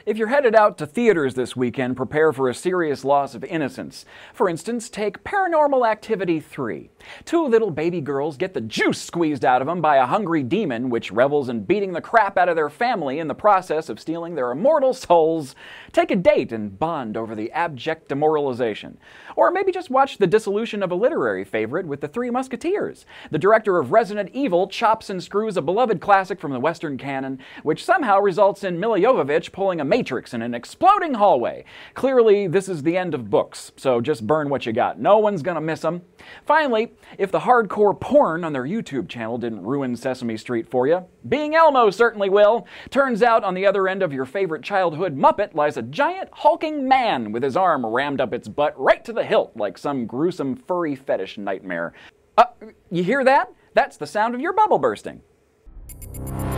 If you're headed out to theaters this weekend, prepare for a serious loss of innocence. For instance, take Paranormal Activity 3. Two little baby girls get the juice squeezed out of them by a hungry demon which revels in beating the crap out of their family in the process of stealing their immortal souls. Take a date and bond over the abject demoralization. Or maybe just watch the dissolution of a literary favorite with the Three Musketeers. The director of Resident Evil chops and screws a beloved classic from the Western canon, which somehow results in Milla Jovovich pulling a Matrix in an exploding hallway. Clearly, this is the end of books, so just burn what you got. No one's gonna miss them. Finally, if the hardcore porn on their YouTube channel didn't ruin Sesame Street for you, Being Elmo certainly will. Turns out on the other end of your favorite childhood Muppet lies a giant hulking man with his arm rammed up its butt right to the hilt like some gruesome furry fetish nightmare. You hear that? That's the sound of your bubble bursting.